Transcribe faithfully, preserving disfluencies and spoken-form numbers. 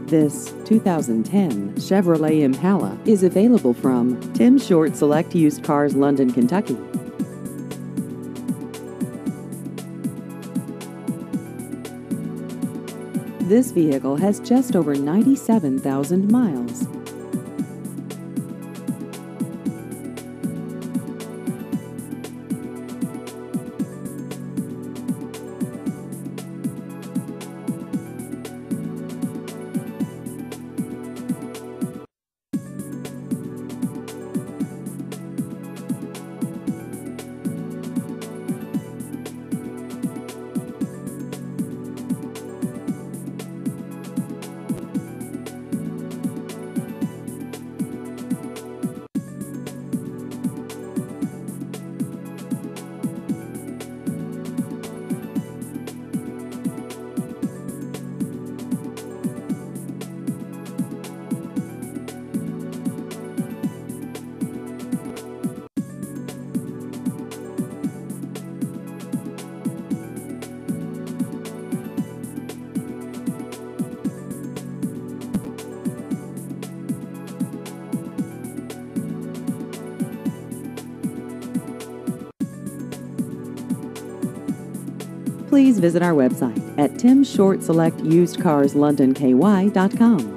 This two thousand ten Chevrolet Impala is available from Tim Short Select Used Cars, London, Kentucky. This vehicle has just over ninety-seven thousand miles. Please visit our website at tim short select used cars london k y dot com.